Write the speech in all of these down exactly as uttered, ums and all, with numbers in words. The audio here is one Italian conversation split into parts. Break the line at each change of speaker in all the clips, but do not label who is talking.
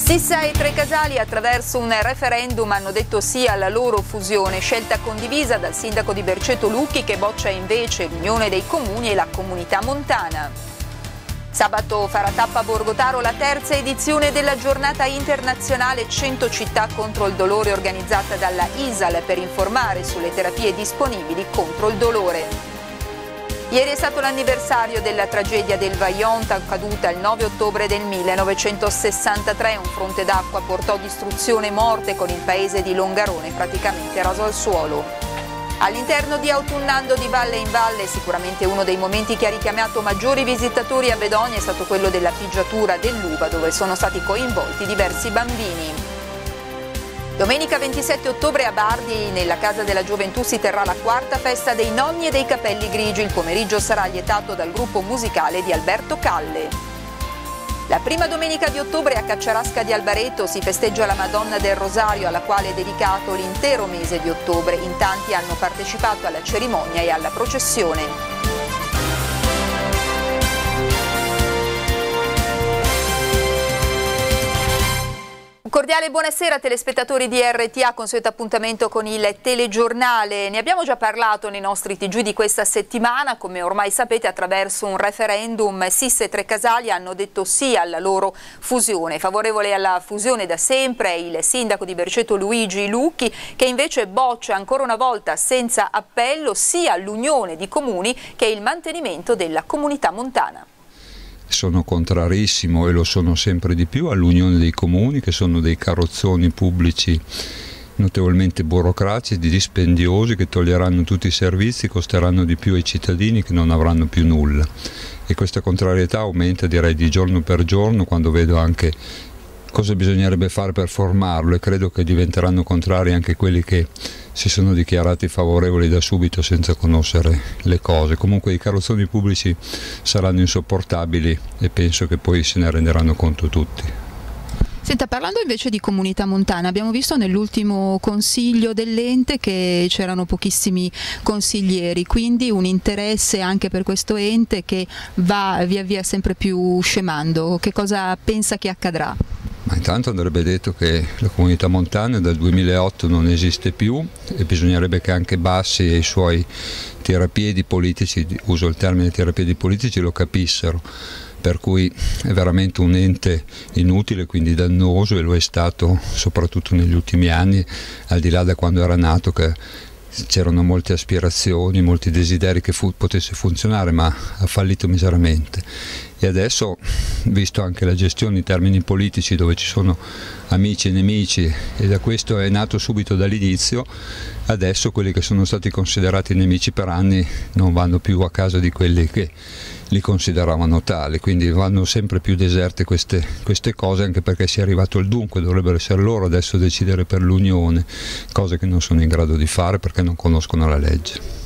Sissa e Trecasali attraverso un referendum hanno detto sì alla loro fusione, scelta condivisa dal sindaco di Berceto Lucchi che boccia invece l'Unione dei Comuni e la Comunità Montana. Sabato farà tappa a Borgotaro la terza edizione della giornata internazionale cento città contro il dolore organizzata dalla I S A L per informare sulle terapie disponibili contro il dolore. Ieri è stato l'anniversario della tragedia del Vajont accaduta il nove ottobre del millenovecentosessantatré. Un fronte d'acqua portò distruzione e morte con il paese di Longarone praticamente raso al suolo. All'interno di Autunnando di Valle in Valle, sicuramente uno dei momenti che ha richiamato maggiori visitatori a Bedonia è stato quello della pigiatura dell'uva, dove sono stati coinvolti diversi bambini. Domenica ventisette ottobre a Bardi, nella Casa della Gioventù, si terrà la quarta festa dei nonni e dei capelli grigi. Il pomeriggio sarà lietato dal gruppo musicale di Alberto Calle. La prima domenica di ottobre a Cacciarasca di Albareto si festeggia la Madonna del Rosario, alla quale è dedicato l'intero mese di ottobre. In tanti hanno partecipato alla cerimonia e alla processione. Un cordiale buonasera telespettatori di R T A, consueto appuntamento con il telegiornale. Ne abbiamo già parlato nei nostri T G di questa settimana, come ormai sapete attraverso un referendum Sissa e Trecasali hanno detto sì alla loro fusione. Favorevole alla fusione da sempre è il sindaco di Berceto Luigi Lucchi, che invece boccia ancora una volta senza appello sia l'unione di comuni che il mantenimento della Comunità Montana.
Sono contrarissimo, e lo sono sempre di più, all'unione dei comuni, che sono dei carrozzoni pubblici notevolmente burocratici, dispendiosi, che toglieranno tutti i servizi, costeranno di più ai cittadini, che non avranno più nulla. E questa contrarietà aumenta, direi, di giorno per giorno, quando vedo anche cosa bisognerebbe fare per formarlo, e credo che diventeranno contrari anche quelli che si sono dichiarati favorevoli da subito senza conoscere le cose. Comunque i carrozzoni pubblici saranno insopportabili e penso che poi se ne renderanno conto tutti.
Senta, parlando invece di Comunità Montana, abbiamo visto nell'ultimo consiglio dell'ente che c'erano pochissimi consiglieri, quindi un interesse anche per questo ente che va via via sempre più scemando. Che cosa pensa che accadrà?
Ma intanto andrebbe detto che la Comunità Montana dal duemilaotto non esiste più e bisognerebbe che anche Bassi e i suoi tirapiedi politici, uso il termine tirapiedi politici, lo capissero. Per cui è veramente un ente inutile, quindi dannoso, e lo è stato soprattutto negli ultimi anni, al di là da quando era nato, che c'erano molte aspirazioni, molti desideri che fu, potesse funzionare, ma ha fallito miseramente. E adesso, visto anche la gestione in termini politici, dove ci sono amici e nemici, e da questo è nato subito dall'inizio, adesso quelli che sono stati considerati nemici per anni non vanno più a casa di quelli che li consideravano tali, quindi vanno sempre più deserte queste, queste cose, anche perché si è arrivato al dunque. Dovrebbero essere loro adesso a decidere per l'unione, cose che non sono in grado di fare perché non conoscono la legge.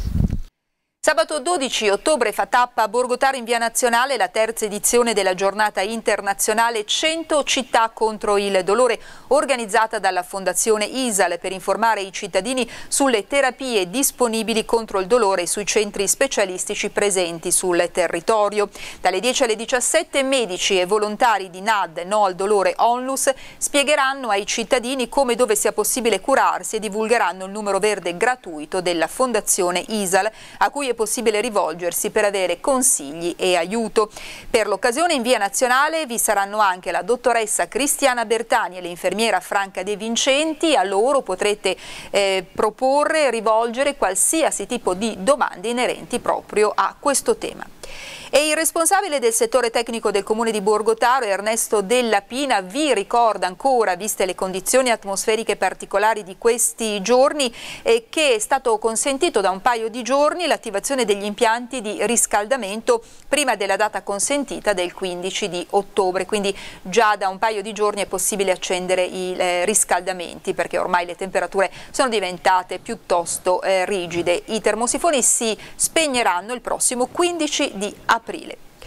Sabato dodici ottobre fa tappa a Borgotaro in via Nazionale la terza edizione della giornata internazionale cento città contro il dolore, organizzata dalla Fondazione I S A L per informare i cittadini sulle terapie disponibili contro il dolore e sui centri specialistici presenti sul territorio. Dalle dieci alle diciassette medici e volontari di N A D No al Dolore Onlus spiegheranno ai cittadini come e dove sia possibile curarsi e divulgheranno il numero verde gratuito della Fondazione I S A L, a cui è possibile rivolgersi per avere consigli e aiuto. Per l'occasione in via Nazionale vi saranno anche la dottoressa Cristiana Bertani e l'infermiera Franca De Vincenti. A loro potrete eh, proporre e rivolgere qualsiasi tipo di domande inerenti proprio a questo tema. E il responsabile del settore tecnico del comune di Borgotaro, Ernesto Della Pina, vi ricorda ancora, viste le condizioni atmosferiche particolari di questi giorni, eh, che è stato consentito da un paio di giorni l'attivazione degli impianti di riscaldamento prima della data consentita del quindici di ottobre, quindi già da un paio di giorni è possibile accendere i eh, riscaldamenti, perché ormai le temperature sono diventate piuttosto eh, rigide. I termosifoni si spegneranno il prossimo quindici di aprile.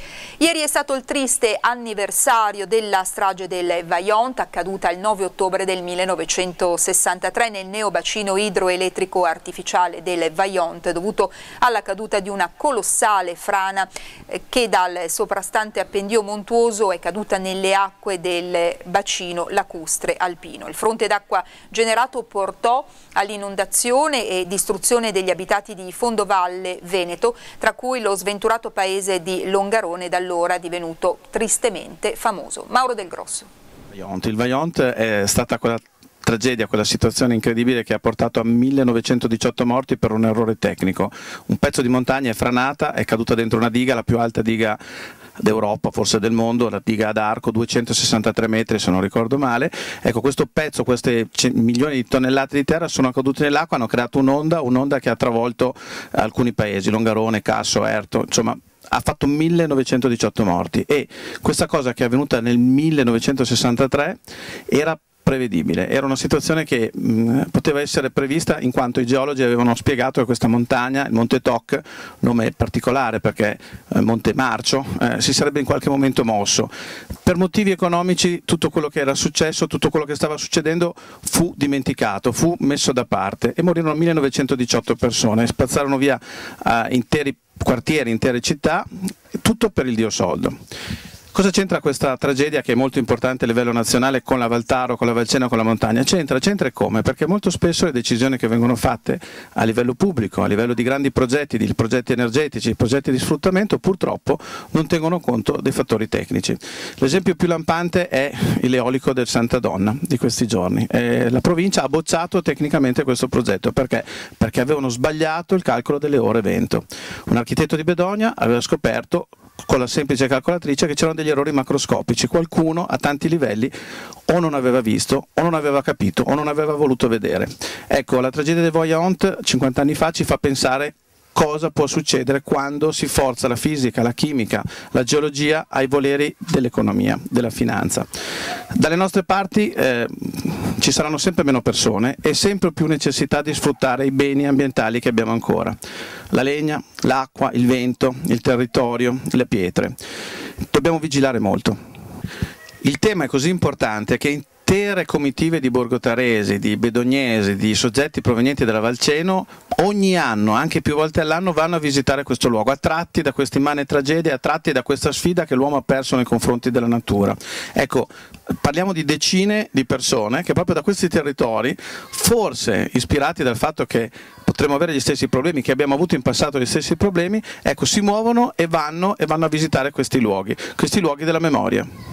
Ieri è stato il triste anniversario della strage del Vajont, accaduta il nove ottobre del millenovecentosessantatré nel neobacino idroelettrico artificiale del Vajont, dovuto alla caduta di una colossale frana che dal soprastante appendio montuoso è caduta nelle acque del bacino lacustre alpino. Il fronte d'acqua generato portò all'inondazione e distruzione degli abitati di Fondovalle Veneto, tra cui lo sventurato paese di Longarone, da allora divenuto tristemente famoso. Mauro Del Grosso.
Il Vajont è stata quella tragedia, quella situazione incredibile che ha portato a millenovecentodiciotto morti per un errore tecnico. Un pezzo di montagna è franata, è caduta dentro una diga, la più alta diga d'Europa, forse del mondo, la diga ad arco, duecentosessantatré metri se non ricordo male. Ecco, questo pezzo, queste milioni di tonnellate di terra sono cadute nell'acqua, hanno creato un'onda, un'onda che ha travolto alcuni paesi, Longarone, Casso, Erto, insomma ha fatto millenovecentodiciotto morti, e questa cosa che è avvenuta nel millenovecentosessantatré era prevedibile, era una situazione che mh, poteva essere prevista, in quanto i geologi avevano spiegato che questa montagna, il Monte Toc, nome particolare perché eh, Monte Marcio, eh, si sarebbe in qualche momento mosso. Per motivi economici tutto quello che era successo, tutto quello che stava succedendo fu dimenticato, fu messo da parte, e morirono millenovecentodiciotto persone, spazzarono via eh, interi quartieri, intere città, tutto per il dio soldo. Cosa c'entra questa tragedia, che è molto importante a livello nazionale, con la Valtaro, con la Valcena, con la montagna? C'entra, c'entra e come? Perché molto spesso le decisioni che vengono fatte a livello pubblico, a livello di grandi progetti, di progetti energetici, progetti di sfruttamento, purtroppo non tengono conto dei fattori tecnici. L'esempio più lampante è l'eolico del Santa Donna di questi giorni. Eh, la provincia ha bocciato tecnicamente questo progetto, perché? Perché avevano sbagliato il calcolo delle ore vento. Un architetto di Bedonia aveva scoperto con la semplice calcolatrice che c'erano degli errori macroscopici, qualcuno a tanti livelli o non aveva visto, o non aveva capito, o non aveva voluto vedere. Ecco, la tragedia del Vajont cinquanta anni fa ci fa pensare cosa può succedere quando si forza la fisica, la chimica, la geologia ai voleri dell'economia, della finanza. Dalle nostre parti eh, ci saranno sempre meno persone e sempre più necessità di sfruttare i beni ambientali che abbiamo ancora: la legna, l'acqua, il vento, il territorio, le pietre. Dobbiamo vigilare molto. Il tema è così importante che intere comitive di borgotaresi, di bedognesi, di soggetti provenienti dalla Valceno ogni anno, anche più volte all'anno, vanno a visitare questo luogo, attratti da queste immane tragedie, attratti da questa sfida che l'uomo ha perso nei confronti della natura. Ecco, parliamo di decine di persone che proprio da questi territori, forse ispirati dal fatto che potremmo avere gli stessi problemi, che abbiamo avuto in passato gli stessi problemi, ecco, si muovono e vanno, e vanno a visitare questi luoghi, questi luoghi della memoria.